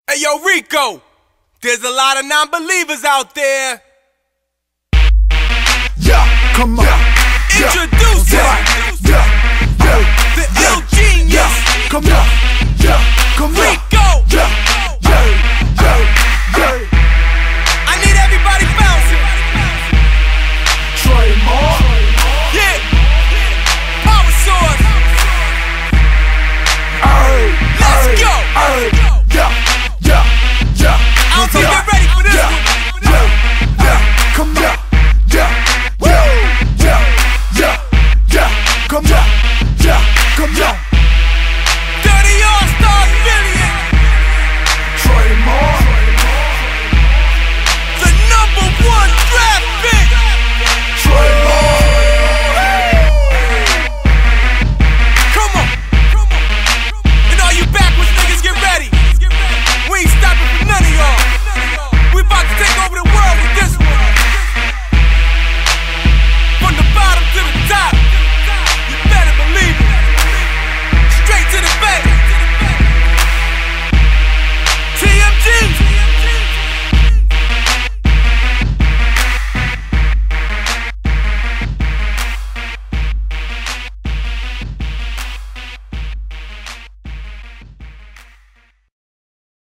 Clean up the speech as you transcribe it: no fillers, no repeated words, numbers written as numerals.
Hey yo, Ricko, there's a lot of non-believers out there. Yeah, come on. Introducing the ill genius. Come on. Come on. Ricko.